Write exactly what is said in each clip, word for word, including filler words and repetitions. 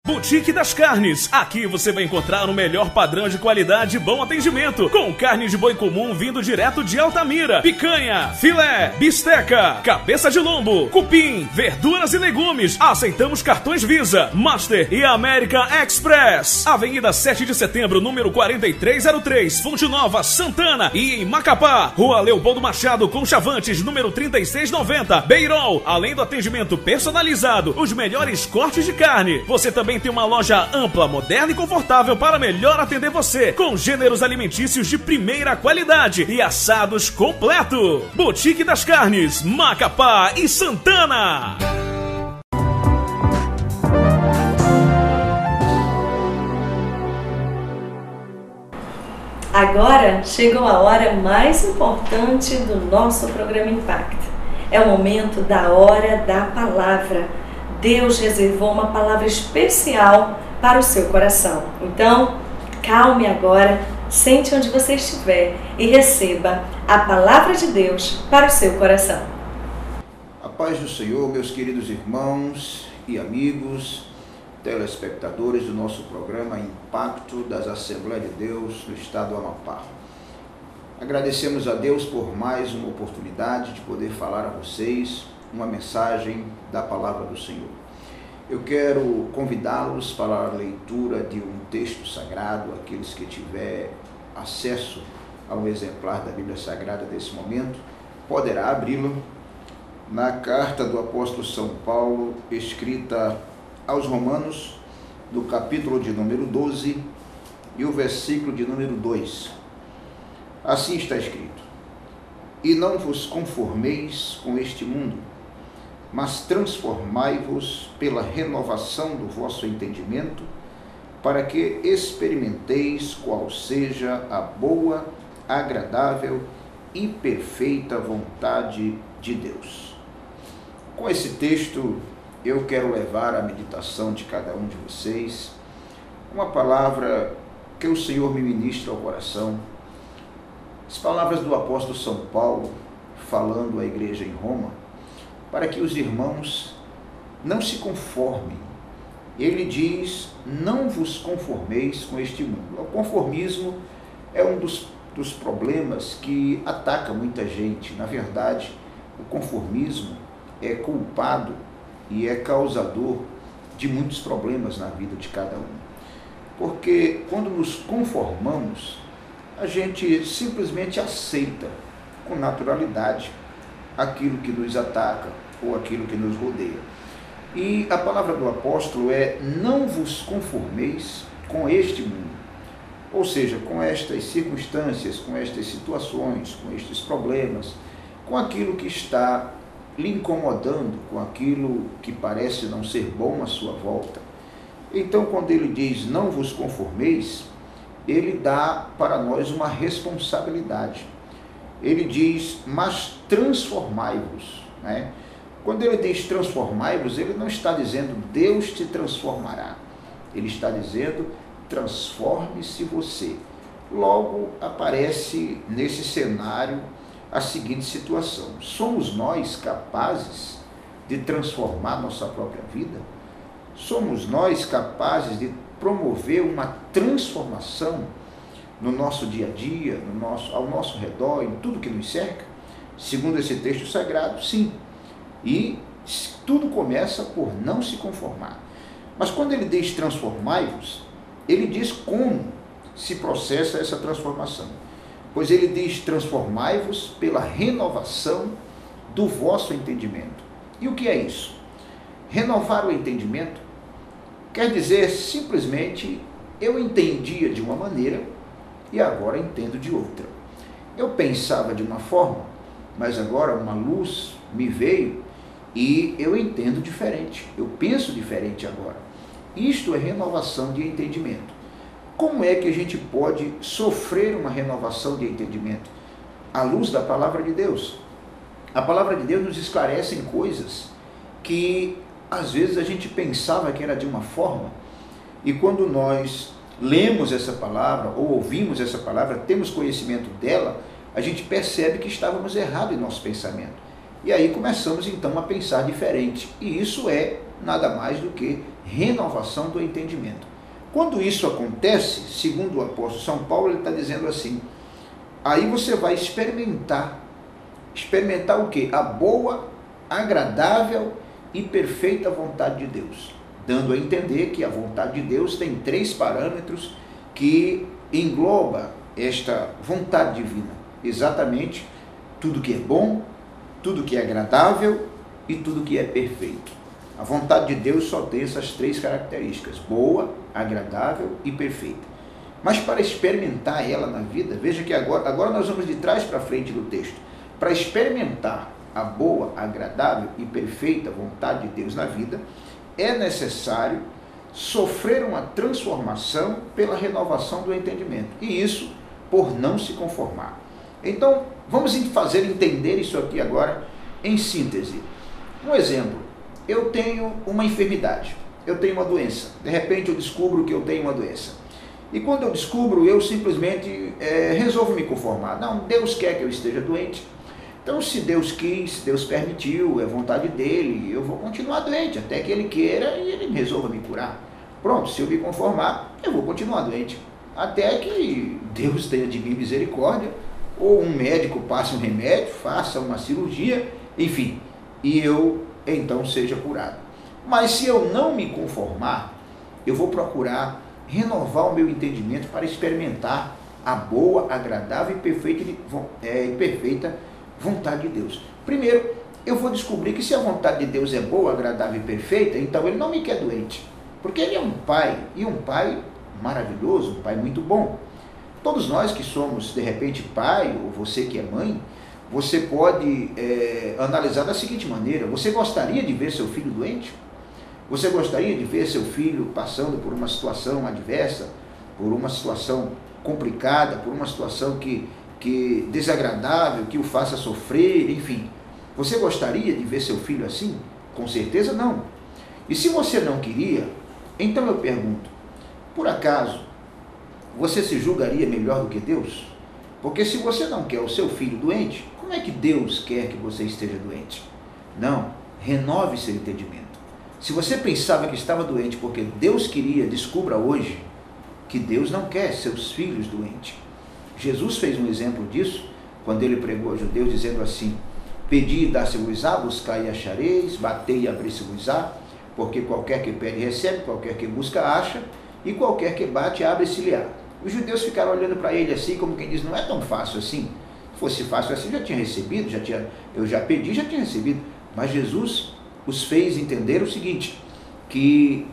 Boutique das Carnes. Aqui você vai encontrar o melhor padrão de qualidade e bom atendimento, com carne de boi comum vindo direto de Altamira, picanha, filé, bisteca, cabeça de lombo, cupim, verduras e legumes. Aceitamos cartões Visa, Master e American Express. Avenida sete de setembro, número quarenta e três zero três, Fonte Nova, Santana. E em Macapá, Rua Leopoldo Machado, Conchavantes, número trinta e seis noventa, Beirol. Além do atendimento personalizado, os melhores cortes de carne. Você também tem uma loja ampla, moderna e confortável para melhor atender você, com gêneros alimentícios de primeira qualidade e assados completo. Boutique das Carnes, Macapá e Santana. Agora chegou a hora mais importante do nosso programa Impacto. É o momento da hora da palavra. Deus reservou uma palavra especial para o seu coração. Então, calme agora, sente onde você estiver e receba a palavra de Deus para o seu coração. A paz do Senhor, meus queridos irmãos e amigos, telespectadores do nosso programa Impacto das Assembleias de Deus no estado do Amapá. Agradecemos a Deus por mais uma oportunidade de poder falar a vocês uma mensagem da palavra do Senhor. Eu quero convidá-los para a leitura de um texto sagrado, aqueles que tiver acesso a um exemplar da Bíblia Sagrada desse momento, poderá abri-lo na carta do apóstolo São Paulo, escrita aos Romanos, no capítulo de número doze e o versículo de número dois. Assim está escrito: E não vos conformeis com este mundo, mas transformai-vos pela renovação do vosso entendimento, para que experimenteis qual seja a boa, agradável e perfeita vontade de Deus. Com esse texto, eu quero levar à meditação de cada um de vocês uma palavra que o Senhor me ministra ao coração. As palavras do apóstolo São Paulo, falando à igreja em Roma, para que os irmãos não se conformem. Ele diz: não vos conformeis com este mundo. O conformismo é um dos, dos problemas que ataca muita gente. Na verdade, o conformismo é culpado e é causador de muitos problemas na vida de cada um. Porque quando nos conformamos, a gente simplesmente aceita com naturalidade aquilo que nos ataca ou aquilo que nos rodeia. E a palavra do apóstolo é: não vos conformeis com este mundo. Ou seja, com estas circunstâncias, com estas situações, com estes problemas, com aquilo que está lhe incomodando, com aquilo que parece não ser bom à sua volta. Então, quando ele diz não vos conformeis, ele dá para nós uma responsabilidade. Ele diz: mas transformai-vos, né? Quando ele diz transformai-vos, ele não está dizendo Deus te transformará. Ele está dizendo transforme-se você. Logo aparece nesse cenário a seguinte situação: somos nós capazes de transformar nossa própria vida? Somos nós capazes de promover uma transformação no nosso dia a dia, no nosso, ao nosso redor, em tudo que nos cerca? Segundo esse texto sagrado, sim. E tudo começa por não se conformar. Mas quando ele diz transformai-vos, ele diz como se processa essa transformação. Pois ele diz transformai-vos pela renovação do vosso entendimento. E o que é isso? Renovar o entendimento quer dizer simplesmente: eu entendia de uma maneira e agora entendo de outra. Eu pensava de uma forma, mas agora uma luz me veio e eu entendo diferente. Eu penso diferente agora. Isto é renovação de entendimento. Como é que a gente pode sofrer uma renovação de entendimento? À luz da palavra de Deus. A palavra de Deus nos esclarece em coisas que às vezes a gente pensava que era de uma forma, e quando nós lemos essa palavra ou ouvimos essa palavra, temos conhecimento dela, a gente percebe que estávamos errados em nosso pensamento. E aí começamos então a pensar diferente. E isso é nada mais do que renovação do entendimento. Quando isso acontece, segundo o apóstolo São Paulo, ele está dizendo assim, aí você vai experimentar, experimentar o quê? A boa, agradável e perfeita vontade de Deus, dando a entender que a vontade de Deus tem três parâmetros que engloba esta vontade divina, exatamente tudo que é bom, tudo que é agradável e tudo que é perfeito. A vontade de Deus só tem essas três características, boa, agradável e perfeita. Mas para experimentar ela na vida, veja que agora, agora nós vamos de trás para frente do texto. Para experimentar a boa, agradável e perfeita vontade de Deus na vida, é necessário sofrer uma transformação pela renovação do entendimento. E isso por não se conformar. Então, vamos fazer entender isso aqui agora em síntese. Um exemplo, eu tenho uma enfermidade, eu tenho uma doença. De repente eu descubro que eu tenho uma doença. E quando eu descubro, eu simplesmente é, resolvo me conformar. Não, Deus quer que eu esteja doente. Então, se Deus quis, se Deus permitiu, é vontade dele, eu vou continuar doente, até que ele queira e ele resolva me curar. Pronto, se eu me conformar, eu vou continuar doente, até que Deus tenha de mim misericórdia, ou um médico passe um remédio, faça uma cirurgia, enfim, e eu então seja curado. Mas se eu não me conformar, eu vou procurar renovar o meu entendimento para experimentar a boa, agradável e perfeita, é, e perfeita vontade de Deus. Primeiro, eu vou descobrir que se a vontade de Deus é boa, agradável e perfeita, então ele não me quer doente, porque ele é um pai, e um pai maravilhoso, um pai muito bom. Todos nós que somos, de repente, pai, ou você que é mãe, você pode é, analisar da seguinte maneira: você gostaria de ver seu filho doente? Você gostaria de ver seu filho passando por uma situação adversa, por uma situação complicada, por uma situação que, que desagradável, que o faça sofrer, enfim? Você gostaria de ver seu filho assim? Com certeza não. E se você não queria, então eu pergunto, por acaso você se julgaria melhor do que Deus? Porque se você não quer o seu filho doente, como é que Deus quer que você esteja doente? Não, renove seu entendimento. Se você pensava que estava doente porque Deus queria, descubra hoje que Deus não quer seus filhos doentes. Jesus fez um exemplo disso quando ele pregou aos judeus dizendo assim: pedi e dá-se-vos-á, buscai e achareis, batei e abri-se-vos-á, porque qualquer que pede recebe, qualquer que busca acha, e qualquer que bate abre-se-lhe-á. Os judeus ficaram olhando para ele assim, como quem diz, não é tão fácil assim. Se fosse fácil assim, já tinha recebido, já tinha, eu já pedi, já tinha recebido. Mas Jesus os fez entender o seguinte, que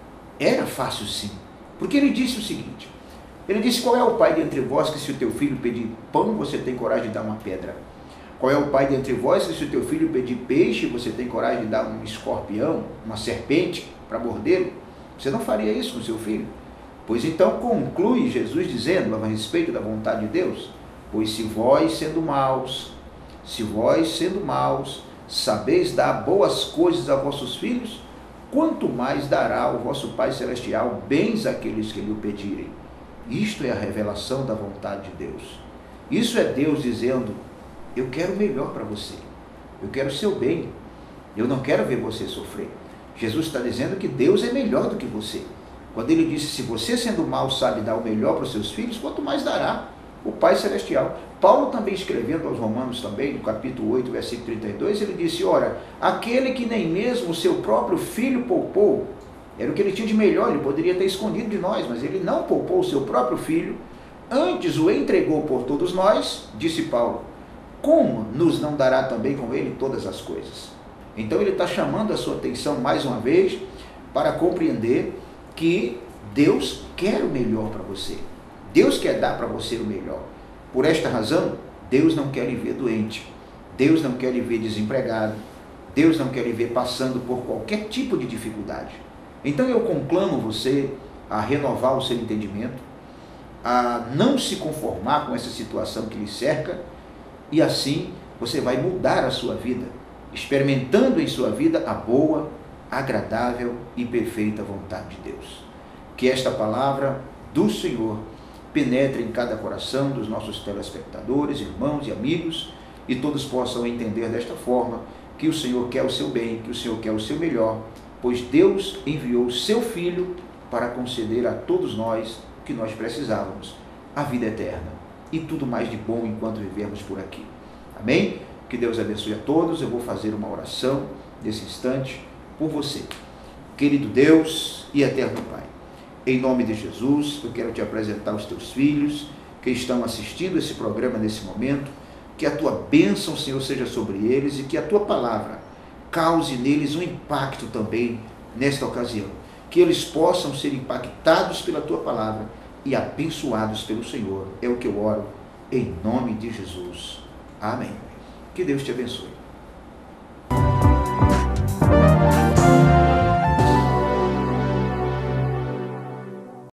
era fácil sim. Porque ele disse o seguinte, ele disse: qual é o pai dentre vós que se o teu filho pedir pão, você tem coragem de dar uma pedra? Qual é o pai dentre vós que se o teu filho pedir peixe, você tem coragem de dar um escorpião, uma serpente para mordê-lo? Você não faria isso com seu filho? Pois então conclui Jesus dizendo a respeito da vontade de Deus: pois se vós sendo maus, se vós sendo maus, sabeis dar boas coisas a vossos filhos, quanto mais dará o vosso Pai Celestial bens àqueles que lhe o pedirem. Isto é a revelação da vontade de Deus. Isso é Deus dizendo: eu quero o melhor para você, eu quero o seu bem, eu não quero ver você sofrer. Jesus está dizendo que Deus é melhor do que você. Quando ele disse: se você sendo mau sabe dar o melhor para os seus filhos, quanto mais dará o Pai Celestial. Paulo também escrevendo aos Romanos também, no capítulo oito, versículo trinta e dois, ele disse: ora, aquele que nem mesmo o seu próprio filho poupou, era o que ele tinha de melhor, ele poderia ter escondido de nós, mas ele não poupou o seu próprio filho, antes o entregou por todos nós, disse Paulo, como nos não dará também com ele todas as coisas? Então ele está chamando a sua atenção mais uma vez para compreender que Deus quer o melhor para você. Deus quer dar para você o melhor. Por esta razão, Deus não quer lhe ver doente. Deus não quer lhe ver desempregado. Deus não quer lhe ver passando por qualquer tipo de dificuldade. Então eu conclamo você a renovar o seu entendimento, a não se conformar com essa situação que lhe cerca, e assim você vai mudar a sua vida, experimentando em sua vida a boa, agradável e perfeita vontade de Deus. Que esta palavra do Senhor penetre em cada coração dos nossos telespectadores, irmãos e amigos, e todos possam entender desta forma que o Senhor quer o seu bem, que o Senhor quer o seu melhor, pois Deus enviou o seu Filho para conceder a todos nós o que nós precisávamos, a vida eterna e tudo mais de bom enquanto vivermos por aqui. Amém? Que Deus abençoe a todos. Eu vou fazer uma oração nesse instante por você. Querido Deus e eterno Pai, em nome de Jesus, eu quero te apresentar os teus filhos que estão assistindo esse programa nesse momento, que a tua bênção, Senhor, seja sobre eles e que a tua palavra cause neles um impacto também nesta ocasião, que eles possam ser impactados pela tua palavra e abençoados pelo Senhor. É o que eu oro, em nome de Jesus. Amém. Que Deus te abençoe.